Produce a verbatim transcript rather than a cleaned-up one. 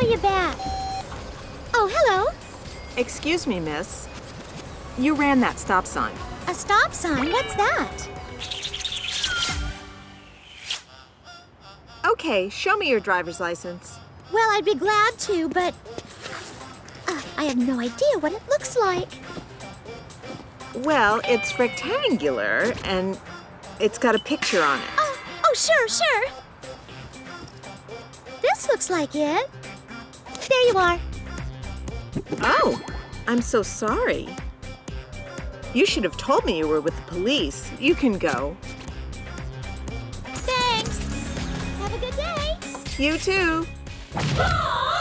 call you back. Oh, hello. Excuse me, miss. You ran that stop sign. A stop sign? What's that? Okay, show me your driver's license. Well, I'd be glad to, but uh, I have no idea what it looks like. Well, it's rectangular, and it's got a picture on it. Oh, oh, sure, sure. This looks like it. There you are. Oh, I'm so sorry. You should have told me you were with the police. You can go. Thanks. Have a good day. You too.